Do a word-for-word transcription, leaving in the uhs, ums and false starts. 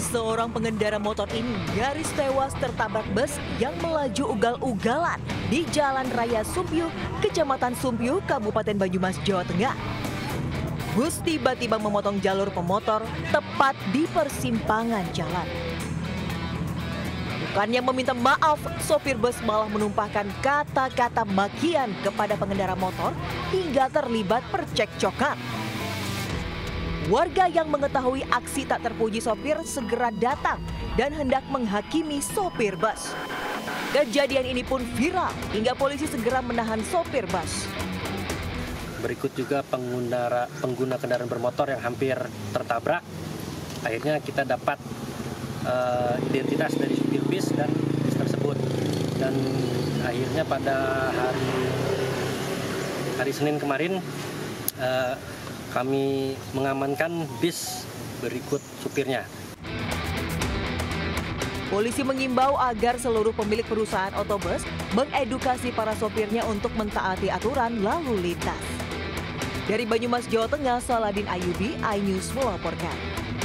Seorang pengendara motor ini nyaris tewas tertabrak bus yang melaju ugal-ugalan di Jalan Raya Sumpyu, Kecamatan Sumpyu, Kabupaten Banyumas, Jawa Tengah. Bus tiba-tiba memotong jalur pemotor tepat di persimpangan jalan. Bukannya meminta maaf, sopir bus malah menumpahkan kata-kata makian kepada pengendara motor hingga terlibat percekcokan. Warga yang mengetahui aksi tak terpuji sopir segera datang dan hendak menghakimi sopir bus. Kejadian ini pun viral hingga polisi segera menahan sopir bus. Berikut juga pengguna, pengguna kendaraan bermotor yang hampir tertabrak. Akhirnya kita dapat uh, identitas dari supir bis dan bis tersebut. Dan akhirnya pada hari hari Senin kemarin uh, kami mengamankan bis berikut supirnya. Polisi mengimbau agar seluruh pemilik perusahaan otobus mengedukasi para sopirnya untuk mentaati aturan lalu lintas. Dari Banyumas, Jawa Tengah, Saladin Ayubi, iNews melaporkan.